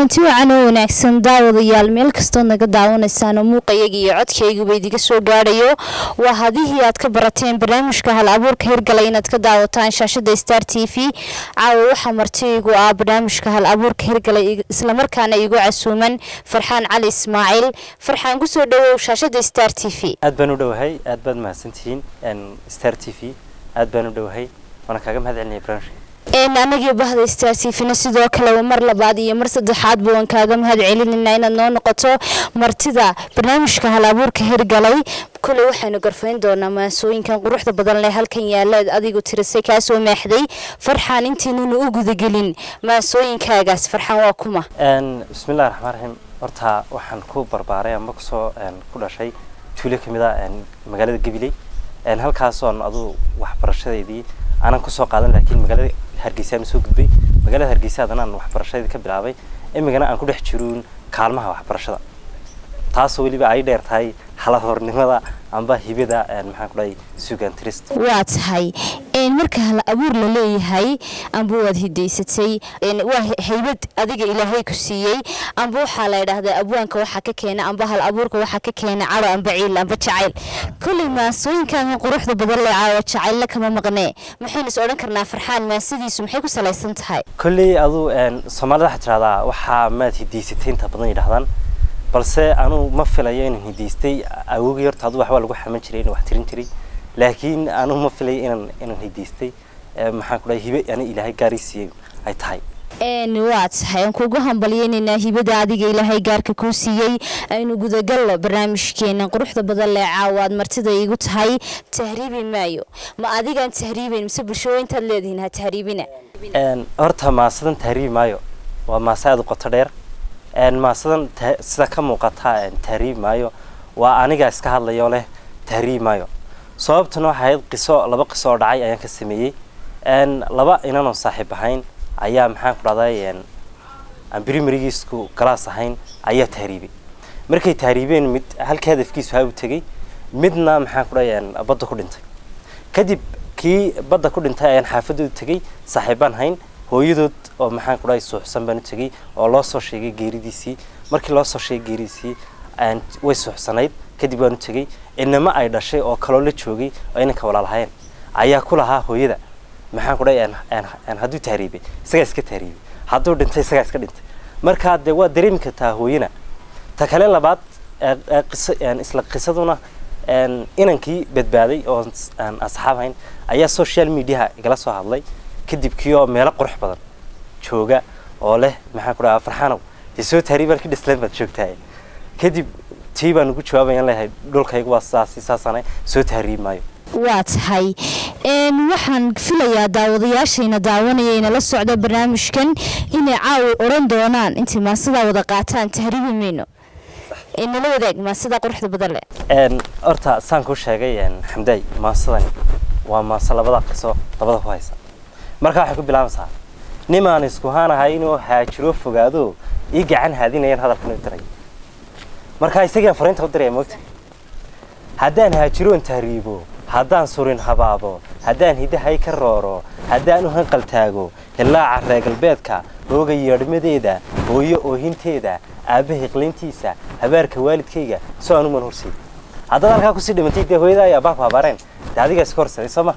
kulanti wacan oo wanaagsan daawadayaal meel kastoo naga daawanaysaan muuqayga iyo codkayga bay idiga soo gaarayo waa hadii aad ka barateen barnaamijka hal abuurka hirgalay inaad ka daawataan shaashada Star TV caawa waxa martiigu ah barnaamijka hal abuurka hirgalay isla markaana igu casuuman Farxaan Cali Ismaaciil Farxaan ku soo dhawow shaashada Star TV aad baan u dhawahay aad baad mahadsantihiin Star TV aad baan u dhawahay wana kaaga mahadcelinay barnaamijka anagii bahda Star TV sidoo kale mar labaad iyo mar saddexaad baan kaaga mahadcelinayna inaad noo noqoto martida barnaamijka hal abuurka hirgalay kulli waxaanu garfayn doonaa maasooyinkan quruxda badan leh halkan yaala adigu tirisay ka soo meexday Farxaan intiinuna u gudagelin maasooyinkaagaas Farxaan waa kuma bismillaahir rahmaanir rahiim horta waxaan ku barbaaray ama ku soo ku dhashay tuulo kamida magaalada Gabiley halkaas oo adu wax barashadeedii aanan ku soo qaadan laakiin magaalada Hargeysa soo gudbay magaalada Hargeysa aan wax barashada ka bilaabay imigana aan ku dhex jiroon kaalmaha wax barashada taas waliba ay dheer tahay halahoornimada amba hibada maxaan ku dhahay suugaan trist waa tahay marka hal abuur la leeyahay amba wad hideysatay waa haybad adiga Ilaahay ku siiyay amba waxa la yiraahdaa abwaanka waxa ka keenay amba hal abuurka waxa ka keenay caro amba ciil amba jacayl kulli maasooyinkan quruxda badan leh caawa jacayl kama maqnee maxaynu is oran karnaa Farxaan maasadiisu maxay ku salaysan tahay kulli adu Soomaalida xataa waxa ma hideysatay inta badan yiraahdaan balse aanu ma filayo in hideystay awoogi horta adu wax lagu xaman jiray in wax tirin jiray laakiin aanu ma filayo in hideystay maxaan ku dhahay hibe yani Ilaahay gaarsiiyay ay tahay waa tahay aan kugu hambalyeynaa hibada adiga Ilaahay gaarka ku siiyay aynu gudagal barnaamijkeena quruxda badan leh caawaad martida igu tahay tahriibi maayo ma adigan tahriibin mise bulshooyinta leedihiin ha tahriibina horta maasadan tahriibi maayo waa maasaad qoto dheer maasadan sida ka muuqata tahriibi maayo waa aniga iska hadlayo leh tahriibi maayo sababtuna waxay laba qiso dhacay ayaan ka sameeyay laba inaan saaxiib ahayn ayaa maxaan ku dhahday aan primary school class ahayn ayaa tahriibay markay tahriibeen mid halka hadafkiisu ha u tagay midna maxaan ku dhahay badda ku dhintay kadib kii badda ku dhintay ayaan xaafadooda tagay saaxiibaan hayn hooyadood oo maxaan ku dhahay suuxsan baan u tagay oo loo soo sheegay geeridiisii markii loo soo sheegay geeridiisii way suuxsanayd kadib waan u tagay inama ay dhashay oo kale la joogay oo inanka walaalahayeen ayaa ku lahaa hooyada maxaan ku dhahay haduu tahriibay isaga iska tahriibay haduu dhintay isaga iska dhintay marka de waa dareemi kartaa hooyana ta kale labaad isla qisaduna inankii badbaaday oo asxaabayn ayaa social media igala soo hadlay kadib kiyo meel qurux badan jooga oo leh maxaan ku dhahay Farxaanow isoo tahriibal ka dhisleen baad joogtaa kadib tiibaan ugu jawaabayaan leeyahay dhulkaygu waa saasana soo tahriib maayo waa tahay waxaan filayaa daawadayaashayna daawanayayna la socda barnaamijkan inay caawi oran doonaan intii maasada wada qaataan tahriibi meeno inala wadaag maasada quruxda badan leh horta saan ku sheegay Xamday maasadan waa maasa labada qiso labada ku haysa marka waxa ku bilaabaysaa nimaan isku haanahay inuu haajiro fogaado ii gacan haadinayaan hadalkan u diray marka isaga fariinta u diray moogta haddaan haajiroon tahriibo haddaan surin habaabo haddaan hidahay ka rooro haddaan u hanqal taago ilaa reer galbeedka hooga yeedhmadeeda hooyo oohinteeda aabaha qlintiisa habaarka waalidkayga soo aanu man horseed haddaan halka ku sii dhimantay hooyada ayaa baab habareen adiga iska horsaday sama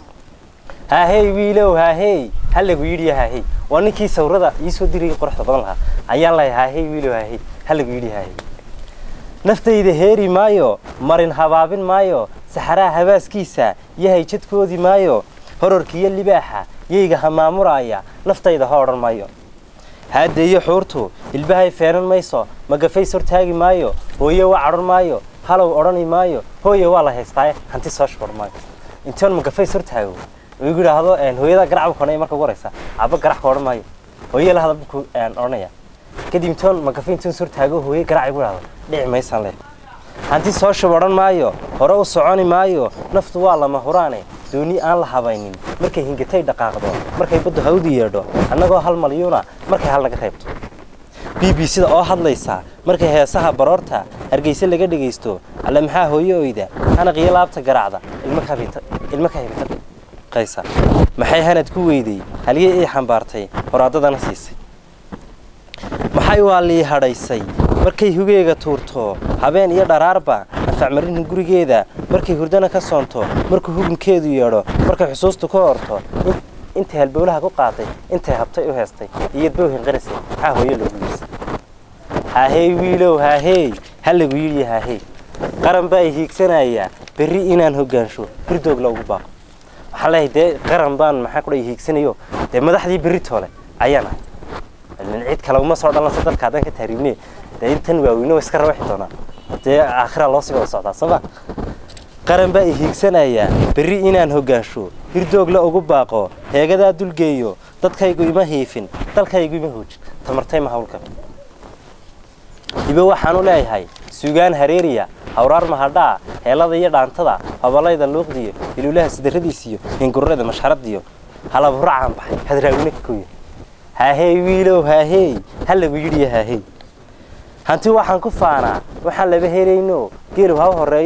haahey wiilow haahey hal lagu yiri haahey waa ninkii sawirada ii soo diray quruxda badan lahaa ayaan leeyahay haahey wiilow haahey hal lagu yiri haahey naftayda heeri maayo marin habaabin maayo saxaraha habaaskiisa yahay jidkoodii maayo hororkiyo libaaxa yeyga hamaamuraya naftayda ha oran maayo haadeeyo xuurtu ilbahay feenan mayso magafays hortaagi maayo hooyo waa caron maayo halow orani maayo hooyo waa la haystaa hanti soo shqor maayo intaan magafays hortaago way guraahdo hooyada garacab koonay marka waraysa aba garac ka oran maayo hooyo la hadal ku oranaya kadib intaan magafayntan hortaago hooyo garacay guraahdo dhici maysan leh hanti soo shaqoran maayo hore u soconi maayo naftu waa lama huraane dooni aan la habaynin markay hingatay dhaqaaqdo markay baddu hawdi yeedho annagoo 1 malyan markay hal laga reebto BBC-da oo hadlaysa markay heesaha baroorta Hargeysa laga dhageysto alla maxaa hooyooyda ana qiyaabta garaacda ilma ka hibta qaysa maxay hanad ku weyday haliyay ay xambaartay horaadadana siisay waxay waa lii hadhaysay markay hugeyga tuurto habeen iyo dharaarba anfac marin gurigeeda markay hurdana ka soonto markuu hugunkeedu yeedho markay xusuustu ka horto inta halbowlaha ku qaaday intay habtay u heestay iyo boohin qarisay waxa hooyo lagu yiri haahey wiilow haahey hal lagu yiri haahey qaran baa hiigsanaya berri inaan hogaansho birdoog lagu baaqo waxa la yidhi qaran baan maxaa ku hiigsanayo de madaxdii berri toole ayana من عيد كلام ما صار الله صدق كذا كتهريبني ده إنتن وينو إسكر واحد دونا ده آخر الله سبحانه وتعالى صبا قرن بقى هيكسنا يا بري إنان هجاشو هردوغ لا أجوب باقو هي كذا دول جيو تدخل يجوي ما هيفين تدخل يجوي ما هوج تمرتين ما هقول كم يبقى حنو لا هاي سجان هريريا أورار مهدا هلا ذي يدان تدا هبلا إذا اللوق ديو يلوله سدر ديسيو ينقرر هذا مشهر ديو هلا برعم بحي هذا رأينك كوي هاهي ويلو هاهي هلا ويجري هاهي هانتي waxaan ku faana waxaan laba heereyno geelu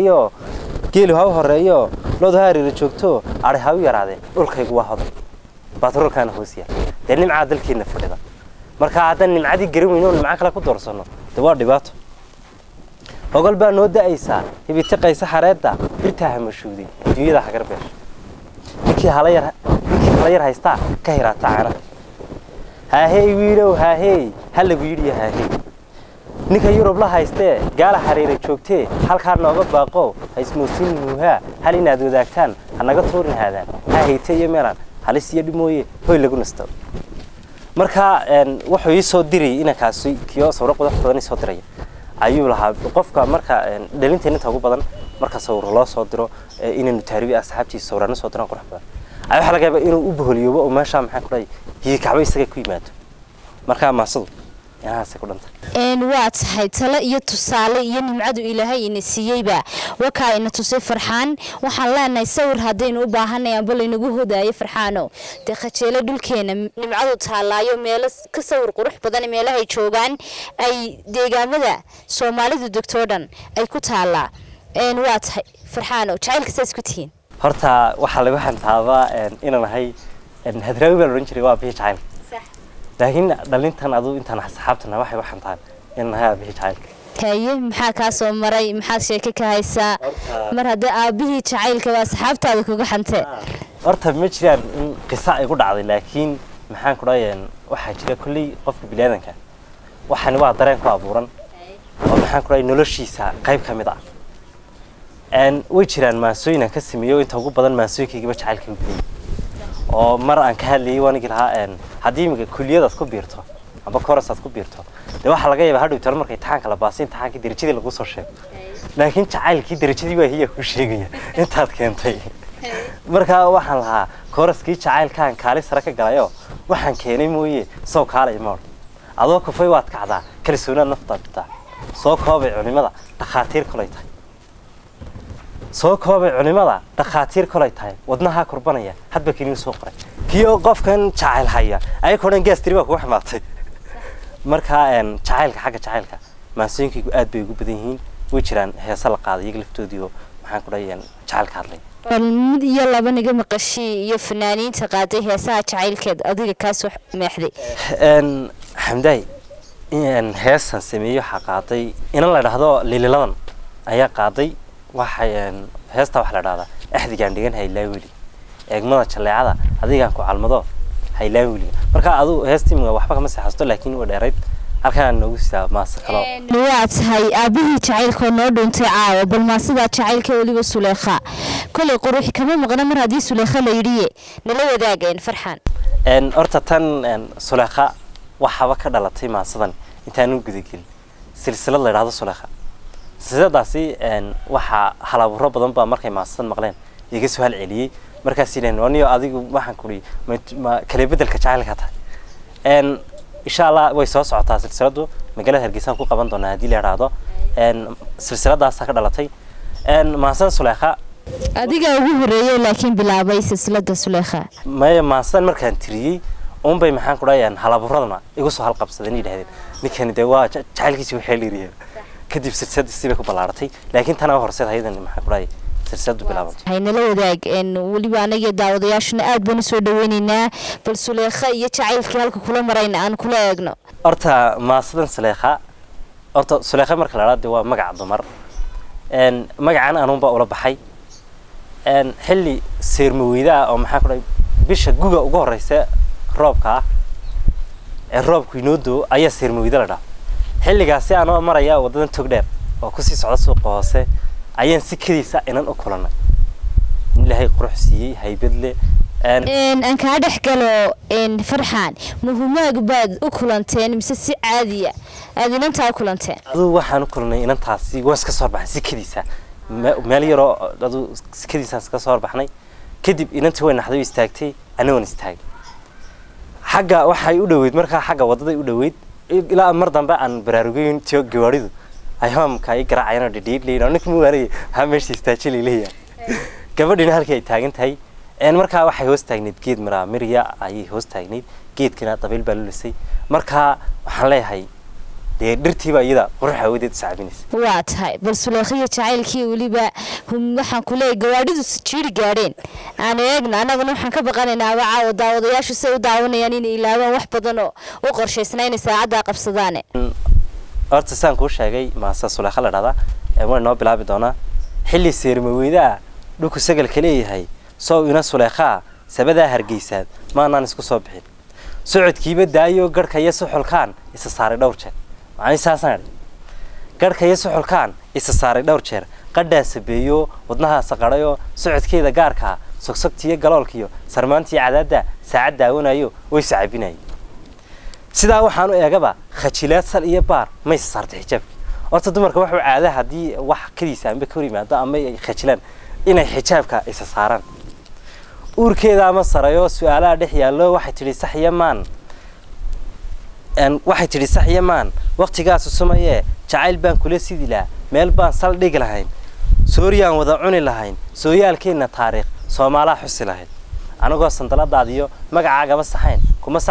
haw horeeyo loo hareero joogto ari haw yaraade dhulkaygu waa hodan batroolkan hoosiya nimca dalkeena fadhida marka hadan nimcadi garin weyno nimca kala ku doorsano waa dhibaato ogol baa noo daaysa hibita qaysa xareeda birtaha mashuudi dunyada hagar beer markii hala yar haysta ka hiraata caana هاهي ويلو هاهي هلا ويلي هاهي نيكا يوروب لا هايستي قال حريرة شوكتي هل كان نوغا باقو هايسمو سينوها هل ينادو ذاكتان هنغا طورن هذا هاهي تي يميران هل السيادي موي هوي لغو نستو مركا وحو يسو ديري إنا كاسوي كيو سورق وضح بداني سو ديري أيوب لها قفكا مركا دلين تيني تاقو بدان مركا سور الله سو ديرو إنا نتاريبي أصحابتي سورانا سو ديران قرح بدان أيوب حلقا إنو أبهوليوبا وماشا محان كلاي هي كعبة يسقى كويمات مركا ما صل يعني هسه كلنا waad tahay talo iyo tusaale iyo nimcadu Ilaahay ina siiyayba waxa ina tusay farxaan waxaan leenahay sawir hadaynu u baahanayaan bal inagu hodaayo farxaano de qajeelo dhulkeena nimcadu taalaayo meel ka sawir qurux badan meelaha ay joogan ay deegaamada Soomaalidu doctoodan ay ku taalaa waad tahay farxaano jacaylka saas ku tihiin horta waxa lagu xantaaba inaan ahay hadraawi baa oran jiray waa bixi jacayl صح laakiin dhalintan adu intaan asxaabtana waxay waxantaan in ahay bixi jacayl taye maxaa ka soo maray maxaa sheeko ka haysa mar hada aabihii jacaylka waa asxaabtaada kuga xantay horta ma jiraan qisa ay ku dhacday laakiin maxaan ku dhaayeen waxa jira kulli qofka bilaadanka waxaan waa dareen ku abuuran oo maxaan ku dhaay noloshiisa qayb kamid ah way jiraan maasooyin ka sameeyo inta ugu badan maasooyinkayga jacaylka u gudbay oo mar aan ka hadlayay waan ilaha hadii imiga kulliyadaas ku biirto aba koorasaas ku biirto de waxa laga yaabaa hadhow tar markay taanka la baasin taanka darajadii lagu soo sheego laakiin jacaylkii darajadii waa hiya ku sheegaya intaad keentay marka waxaan lahaa kooraskii jacaylkaan kaali sare ka galayo waxaan keenay mooyee soo kaalay moor adoo kufay waad kacdaa kalsoonaa naftaada soo koobay culimada dhaqaatiir kulay tahay soo koobay culimada dhaqaatiir kulay tahay wadnaha kurbanaya hadba kaliin soo qoray kiyo qofkan jacayl haya ay koodhan gastriba ku xamaatay marka jacaylka xagga jacaylka maasooyinkaygu aad bay ugu badan yihiin way jiraan heesa la qaaday iyaga laftoodiyo maxaan ku dhaayeen jacaylka hadlay mid iyo laba niga maqashi iyo fanaaniinta qaaday heesaha jacaylkeed adiga ka soo meexday xamday heesan sameeyo xaqaaday in la dhaahdo lililadan ayaa qaaday waxay heesta wax la dhaahdaa axdigan dhigan haylaawili eegmada jaleecada adigaan ku calmado haylaawili marka adu heestiimga waxba kama saxasto laakiin waa dheerayd halkaan noogu sidaa maasa kala waad tahay aabihii jacaylka noo dhuntay caawa bal ma sida jacaylka waliba Suleekha kulli qurux kama maqna mar hadii Suleekha la yiriye nala wadaageen farxaan horta tan Suleekha waxaba ka dhalatay maasadan intaan u gudagelin silsilad la yiraahdo Suleekha sidadaasi waxa halaaburo badan baa markay maasan maqleen iga soo hal celiyay markaas inaan waniyo adigu waxaan ku ma kale bedelka jacaylka tahay insha Allah way soo socotaa silsiladu magaalada Hargeysa ku qaban doonaa hadii la yiraahdo silsiladaas ka dhalatay maasan Suleekha adiga ugu horeeyay laakiin bilaabay silsilada Suleekha maasan markaan tiriyay bay maxaan ku dhaayaan halaaburadana igu soo hal qabsadeen yiraahdeen ninkan de waa jacaylkiisa waxay leeyahay kadib silsilada siba ku balaaratay laakiin tan horseed hay'adan maxaa ku dhaay silsiladu bilaabanto. haynala wadaag weliba anaga daawadayaashuna aad baan u soo dhaweynaynaa bal Suleekha iyo jacaylkii halka kula marayna aan kula eegno. horta maasadan Suleekha horta Suleekha marka la raadiyo waa magac dumar magacan aanunba ula baxay xilli seermaweyda oo maxaa ku dhahay bisha guga ugu horeysa roobka roobku inoo doo ayaa seermaweyda la dhaaf xilligaasi aan maraya wadadan togdheer oo ku sii socda suuqa hoose ayaan si kaliisa inaan u kulanay ilaahay qurux siiyay haybad leh aan ka dhex galo farxaan muhiimad baad u kulanteen mise si caadiya aad inanta u kulanteen aduu waxaan u kulanay inantaasi waa iska soo baxay si kaliisa meel yaro aduu si kaliisa iska soo baxnay kadib inantii way naxday istaagtay anagoon istaagay xagga waxay u dhaweyd markaa xagga wadada u dhaweyd ilaa mar dambe aan baraarugayn tiyo gawaaridu ay hamka ay garaacayna dhidhiidleeyna ninka muwaanay ha meeshii istaajilay leeyahay gabadhina halkii ay taagan tahay markaa waxay hoos taagneed geed miriya ay hoos taagneed geedkina dabayl baa lulisay markaa waxaan leeyahay dhirtiiba iyada quruxa wadeed saabinaysa waa tahay bal Suleekha jacaylkii waliba waxaan ku leeyahay gawaadhidu jiiri gaadheen aan eegna anaguna waxaan ka baqanaynaa waa daawadayaashu say u daawanayaan in ilaawaan wax badan oo u qorsheysnayn saacada qabsadaan horta saan ku sheegay maasa Suleekha la dhada waan noo bilaabi doonaa xilli seermaweyda dhulku sagal kaleeyahay soo ina Suleekha sabada Hargeysa maanaan isku soo bixin socodkiiba daayo garka iyo suxulkaan isa saaray dhowr jeer macni saasan garka iyo suxulkaan isa saaray dhowr jeer qadhaa sabeeyo wadnaha saqarayo socodkeeda gaarka sogsogtiyo galoolkiyo sarmaantii cadaada saacad daawanayo way saacibinay sida waxaan u eegaba khajilaad sal iyo baar ma is saartay xijaab horta dumarka waxa caada hadii wax kaliisa amba ka yimaado ama ay khajilaan inay xijaabka isa saaraan uurkeeda ama sarayo su'aalaha dhex yaalo waxay tiri sax yamaan waqtigaas sumaye jacayl baan kula sidila meel baan sal dhig lahayn Sooriyaan wada cuni lahayn sooyaalkeena taariikh Soomaaliya xusi lahayn anagoo sandaladaadiyo magacaaga ba saxayn kuma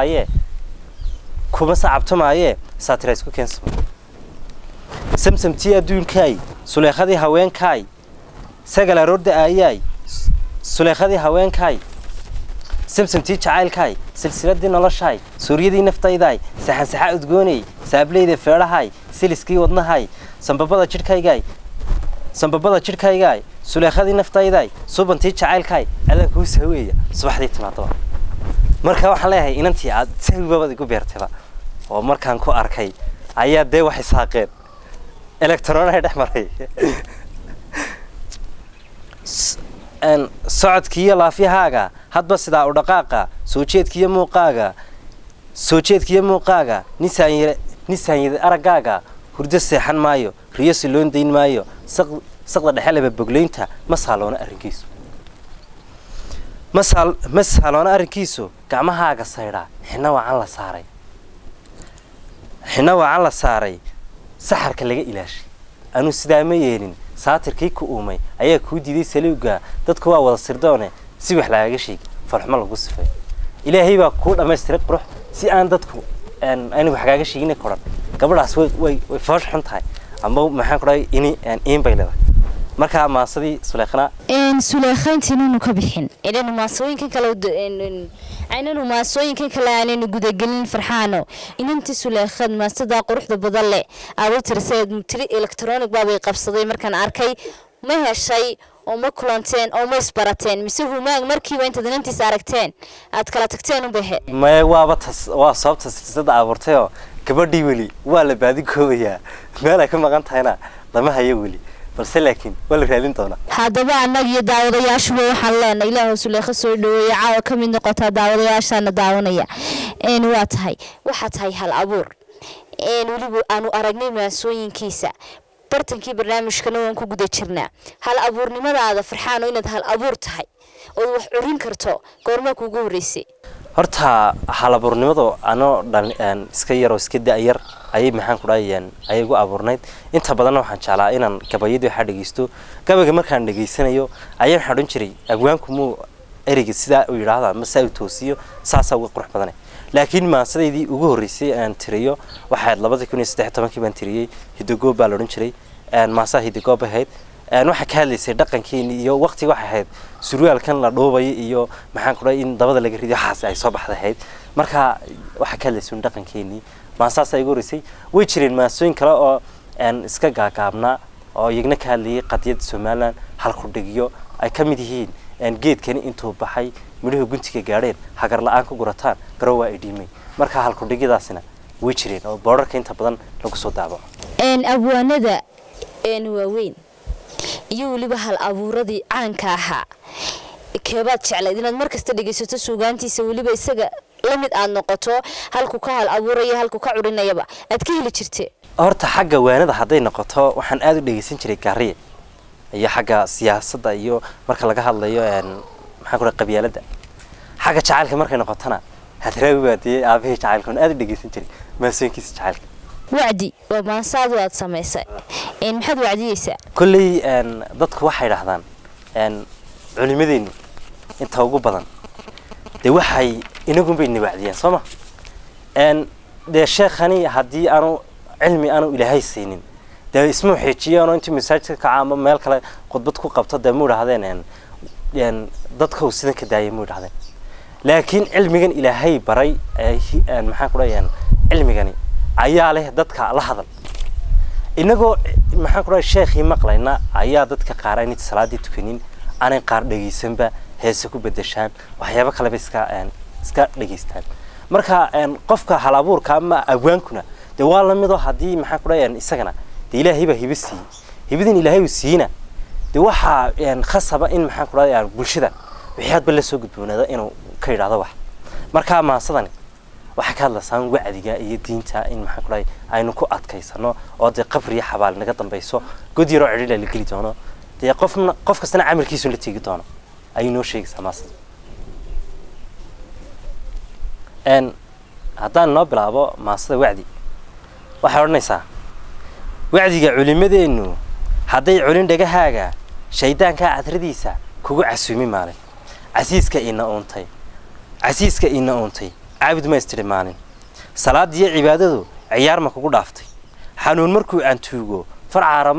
sacabtumaaye saatira isku keenso samsamtii adduunkay Suleekhadii haweenkay sagala roorda ayay Suleekhadii haweenkay samsamtii jacaylkay silsiladii noloshay suuriyadii naftayday saxan udgoonay saableyda feerahay siliskii wadnahay sanbabada jirkaygay Suleekhadii naftayday subantii jacaylkay adan ku saweeya subaxdii timaado marka waxaan leeyahay inantii aad sawiibada igu beertaba oo markaan ku arkay ayaa de wax isaaqeen electron dhex maray socodkiyo laafiyahaaga hadba sida u dhaqaaqa soo jeedkiyo muuqaaga nisaanyada aragaaga hurdo seexan maayo riyo siloon deyn maayo saqda dhexalaba bogleynta ma saaloona arrinkiisu gacmahaaga saydhaa xina wacan la saaray saxarka laga ilaashay anu sidaa ma yeelin saatirkii ku uumay ayaa ku diiday saliiga dadku waa wada sirdoone si wax laaga sheeg farxmo lagu sifay ilaahay baa ku dhameystiray qurux si aan dadku aan wax kaaga sheegin koran gabadhaas way faash xun tahay ama maxaan ku dhahay in bay leedahay marka maasadii Suleekhana Suleekha intaanu ka bixin inaan maasooyinka kala aynanu maasooyinka kala aanaynu gudagelin farxaano inantii Suleekha maasada quruxda badan leh aad tirsayd mutri electronic baabay qabsaday markaan arkay ma heshay oo ma kulanteen oo ma isbarateen mise humaag markiiba inta inantiis aragteen aad kala tagteen u bahe ma waa sababta silsilada abuurtay oo gabadhii wali waa la baadi koobaya meel ay ka maqan tahayna lama hayo wali balse laakiin wala raadin doona hadaba anaga daawadayaashu waxaan leenahay Ilaahay Suleekha soo dhaweeyay caawa ka mid noqota daawadayaashana daawanaya waa tahay waxa tahay hal abuur waliba aanu aragnay maasooyinkiisa bartankii barnaamijkana waan ku guda jirnaa hal abuurnimadaada farxaano inaad hal abuur tahay oo wax urin karto goorma kuugu horeysay horta hal abuurnimadu ano iska yar oo iska daayar ayay maxaan ku dhaayeen ayay ugu abuurnayd inta badan waxaan jeclaa inaan gabayadii waxa dhageysto gabayga markaan dhageysanayo ayaan xadhan jiray agwaanku mu eriga sida uu yiraahdo ama saa u toosiyo saasa ugu qurux badan laakiin maasadeedii ugu horeysay aan tiriyo waxa 2013 baan tiriyay Hidigo baa la oran jiray maasaa Hidigo bahayd waxa ka hadlaysay dhaqankeena iyo waqtiga waxa ahayd surwaalkan la dhoobay iyo maxaan ku dhahay in dabada laga rido xaas ay soo baxday marka waxa ka hadlaysay dhaqankeena maasaas ay gorisay way jireen maasooyin kale oo iska gaagaabna oo iyagna ka hadlayay qadiyada Soomaaliland halku dhigiyo ay ka mid yihiin geedkani intuu baxay midhuhu guntiga gaadheen hagar la'aan ku gurataan garow ay dhimay marka halku dhigidaasina way jireen oo boorarka inta badan lagu soo daabaco abwaanada waaweyn iyo waliba hal abuuradii caanka ahaa keebaad jeclayd inaad markasta dhageysato suugaantiisa waliba isaga lamid aad noqoto halku ka hal abuuraya halku ka curinayaba aad ka heli jirtay horta xagga waanada haday noqoto waxaan aad u dhageysan jiray gaariye iyo xagga siyaasadda iyo marka laga hadlayo maxaa ku dhahay qabyaalada xagga jacaylka markay noqotana hadraawi baadiyay aabahay jacaylka aad u dhageysan jiray maasooyinkiisa jacaylka wacdi waa maansaad aad samaysay maxaad wacdiyeysaa kulli dadku waxay yiraahdaan culimadeenu inta ugu badan de waxay inagu bay wacdiyaan Soomaa de sheekhani hadii aanu cilmi aanu ilaahay siinin de ismu xijiyaan intii masaajidka ka caama meel kale qodbad ku qabto de muudhahdeen dadku sidan ka daayay muudhahdeen laakiin cilmigan ilaahay baray maxaa ku dhaayaan cilmigani ayaa leh dadka la hadal inagoo maxaa ku dhaay sheekhi maqlayna ayaa dadka qaar inay salaadii tukanin aanay qaar dhageysanba heese ku bedeshaan waxyaabo kale iska dhageystaan marka qofka hal abuurka ama awaankuna de waa la mid oo hadii maxaa ku dhaayaan isagana de ilaahay ba hibisi hibidin ilaahay uu siina de waxa khasaba in maxaa ku dhaayaan bulshada wixii aad bal soo gudboonada inuu ka yiraahdo wax marka maasadani waxa ka hadlaysan wacdiga iyo diinta in maxaa ku dhaay aynu ku adkaysano oo de qabriya xabaal naga dambayso god yaro cidila la geli doono de qof kastana amarkiisu la tigi doono ay noo sheegaysaa maasad haddaan noo bilaabo maasada wacdi waxay odhanaysaa wacdiga culimadeenu hadday culin dhagahaaga shaydaanka cadradiisa kugu casuumi maalin casiiska ina uuntay caabud ma istirmaalin salaadiyo cibaadadu ciyaar ma kugu dhaaftay xanuun markuu aantuugo farcaara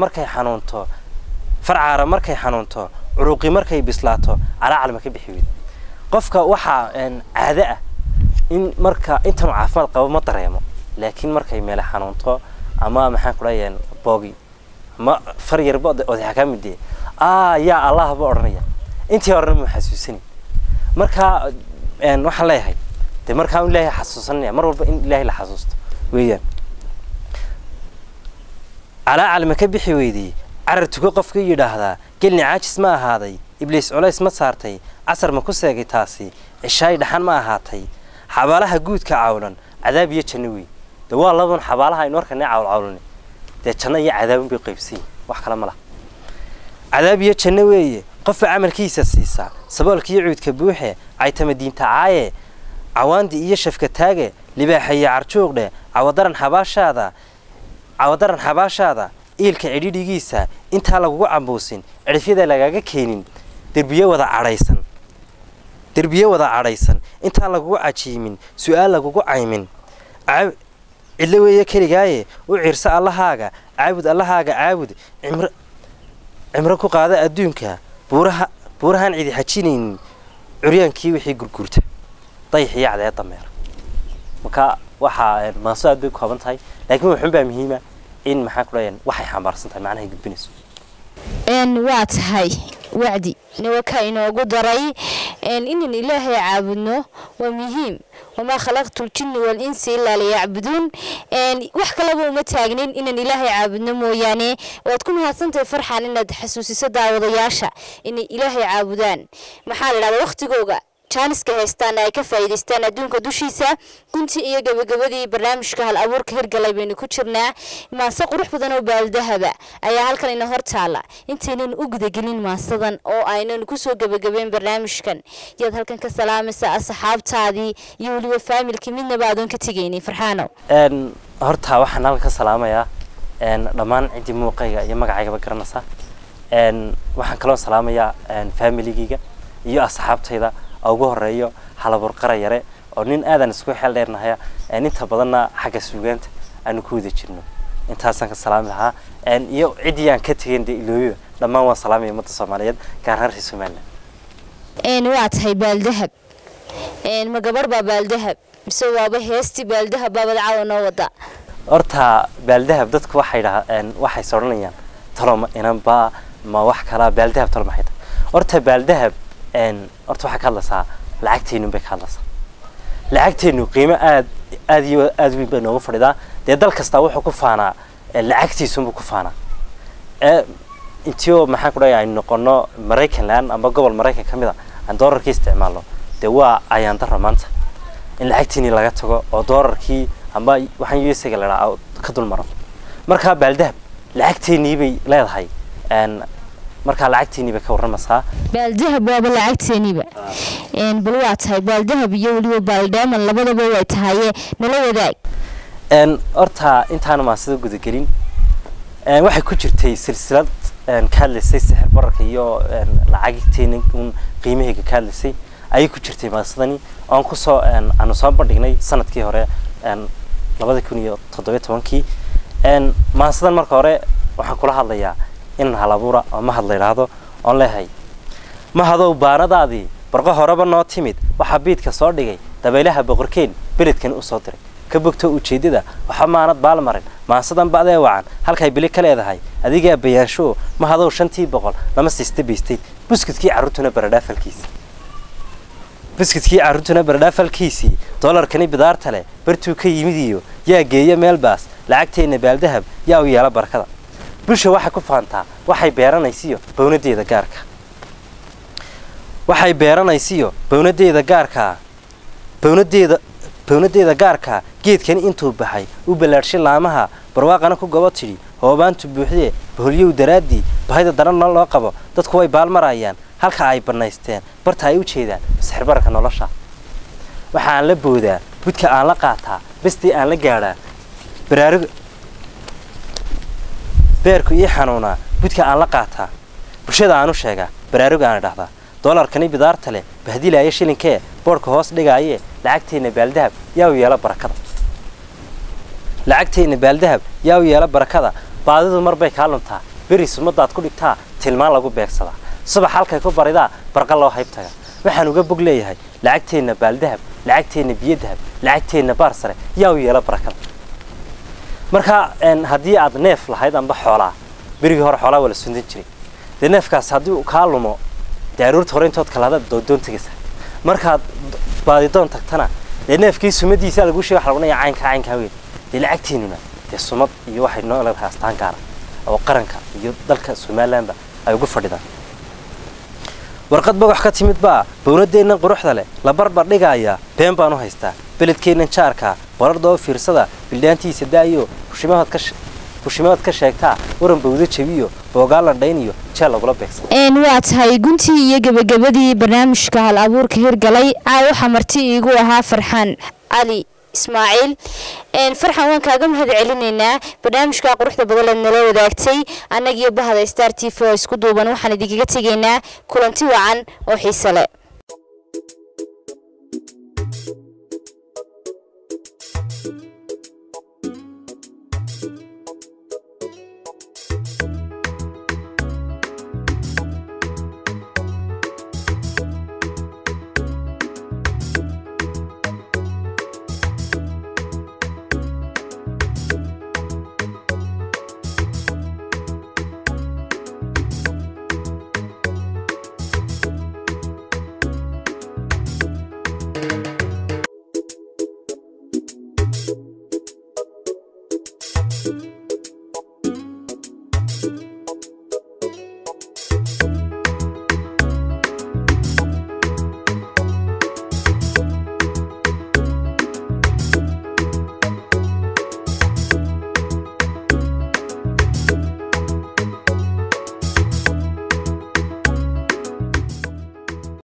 markay xanuunto uruqi markay bislaato calaacal ma ka bixi weyd qofka waxa caado ah in marka intan caafimaad qabo ma dareemo laakiin markay meel xanuunto ama maxaan ku dhaayeen boogi ma far yarba oo xakaamide ya Allah ba oranaya intii hore ma xasuusani marka waxa leeyahay de marka uu leeyahay xasuusanaya mar walba in ilaahay la xasuusto weeyaan calaacal ma ka bixi weydii carartuga qofka yiraahdaa gelni caajis ma ahaaday ibliis culays ma saartay asar ma ku seegay taasi cishaay dhaxan ma ahaatay xabaalaha guudka cawlan cadaab iyo janno weey de waa laban xabaalaha ay markaa cawlcawlani de janno iyo cadaab bay qaybsiin wax kala ma laha cadaab iyo janno weeye qof amalkiisa siisa saboolkiyo cuudka buuxe ay tamadiinta caaye cawaandi iyo shafka taage libaaxay carjuuqde cawadaran xabaashaada ilka cidhiidhigiisa inta lagu cambuusin cirifyada lagaga keenin derbiye wada cadhaysan inta lagu cajiimin su'aal lagu caymin cidla weeye keligaaye u ciirsa allahaaga caabud cimro ku qaada adduunka buurahan cidi xajinaynin curyaankii wixii gurgurta dayxiyo cadee dameer marka waxa maaso aad bay kooban tahay laakiin wuxuu baa muhiim ah in maxaa ku dhaayeen waxay xambaarsan tahay macnaha gudbinayso waa tahay wacdi nawaka inoogu daray in ilaahay caabudno waa muhiim وما خلقت الجن والإنس إلا ليعبدون wax kalaba uma taagnin in ilaahay caabudno mooyaane waad ku mahadsantahay farxan inaad xasuusiso daawadayaasha in ilaahay caabudaan maxaa la yiraahdaa waqtigooga jaaniska haystaan ay ka faa'iideystaan adduunka dushiisa kunti iyo gabagabadii barnaamijka hal abuurka hirgalay baynu ku jirnaa maasa qurux badan oo baaldahaba ayaa halkan ina hor taala intaynan u gudagelin maasadan oo aynan ku soo gabagabeen barnaamijkan yaad halkan ka salaamaysa asxaabtaadii iyo waliba familkii midna baadan ka tagaynay farxaano horta waxaan halkan ka salaamayaa dhamaan cidii muuqayga iyo magacayga garanaysa waxaan kaloo salaamayaa familigiga iyo asxaabtayda ugu horeeyo halabuur qarayare oo nin aadan isku xeel dheernahay inta badanna xagga suugaanta aanu ku wada jirno intaasan ka salaami lahaa iyo cidiyaan ka tageen ilooyo dhammaan waan salaamay ummadda Soomaaliyeed gaar ahaan reer Soomaaliland waa tahay baaldahab ma gabar baa baaldahab mise waaba heesti baaldahab baa caawana wada horta baaldahab dadku waxay soranayaan taloma inaan ba ma wax kala baaldahab taloma xita horta baaldahab horta waxa ka hadlaysaa lacagteenu bay ka hadlaysaa lacagteenu qiimo aad iyo aad weyn bay noogu fadhidaa dal kasta wuxuu ku faanaa lacagtiisu ku faanaa intiyo maxaan ku dhahay noqono Mareykanland amba gobol Mareykan kamida aan doolarkii isticmaalno waa ayaan dara maanta in lacagteeni laga tago oo doolarkii amba waxaan USga la raaco ka dul maro marka baaldahab lacagteeni bay leedahay marka lacagteeni bay ka waramaysaa baaldahab waa lacagteeni bal waa tahay baaldahab iyo waliba baaldaaman labadaba way tahay nala wadaag horta intaan ma sida gudagelin waxay ku jirtay silsilad ka hadlaysay sixir bararka iyo lacagteeni qiimaheega ka hadlaysay ay ku jirtay maasadani aan ku soo aanu soo bandhignay sanadkii hore 2017 maasadan marka hore waxaan kula hadlayaa in halabuura oo ma hadlayraado oo leeyahay ma hadow baanadaadii barqa horeba noo timid waxa biidka soo dhigay dabaylaha boqorkeen beledkan u soo diray ka bogto ujeedada waxa maanad baalmarin maasadan baadee wacan halkay bili ka leedahay adiga bayaansho ma hadow 500 lama siiste beestay buskudkii carruurtuna baradhaafalkiisii doolarkani bidaarta leh bartuu ka yimid iyo yaa geeya meel baas lacagteena baaldahab yaa u yeela barakada bulsha waxa ku faantaa waxay beeranaysiyo bawnadeeda gaarka geedkan intuu baxay u balaarshay laamaha barwaaqana ku gobo tiri hoobaantu buuxdee baholyow daraadii bahayda daran loo qabo dadku way baalmarayaan halka ay banaysteen barta ay u jeedaan sixir bararka nolosha waxaan la boodaa budka aan la qaataa bistii aan la gaadhaa beerku ii xanuunaa budka aan la qaataa bulshada aanu sheegaa baraaruga aan idhaahdaa doolarkani bidaarta leh bahdilaaya shilinkee boodhka hoos dhigaaye lacagteena baaldahab yaa u yeela barakada baadidu marbay kaa luntaa beri sumadaad ku dhigtaa tilmaan lagu beegsadaa subax halkay ku baridaa barqa loo haybtaga waxaan uga bog leeyahay lacagteena baaldahab lacagteena biyadahab lacagteena baarsare yaa u yeela barakada marka haddii aad neef lahayd amba xoolaa berigii hore xoolaa wala sundan jiray dee neefkaas haddii uu kaa lumo dee aroorta hore intood kalaada doon tagaysa markaad baadidoon tagtana dee neefkii sumadiisa lagu sheegay waxa lagu leeyahay caynka weyn dee lacagteenuna dee sumad iyo waxay noo leedahay astaan gaar ah oo qaranka iyo dalka Soomaaliland ay ugu fadhidaan warqad bagax ka timid baa bawnadeena quruxda leh la barbar dhigaya been baan u haystaa beledkeena jaarka warardo fiirsada bildaantiisa daayo bushimaad ka sheegtaa waran bawda jabiyo boogaal la dhayniyo jeel lagula beegsan waa tahay guntii iyo gabagabadii barnaamijka hal abuurka hirgalay waxa marti iigu ahaa Farxaan Ali Ismaaciil farxan waan kaaga mahad celinaynaa barnaamijka quruxda badan ee nala wadaagtay anaga iyo bahada Star TV oo isku duuban waxaan idinkaga tageynaa kulanti wacan oo xiiso leh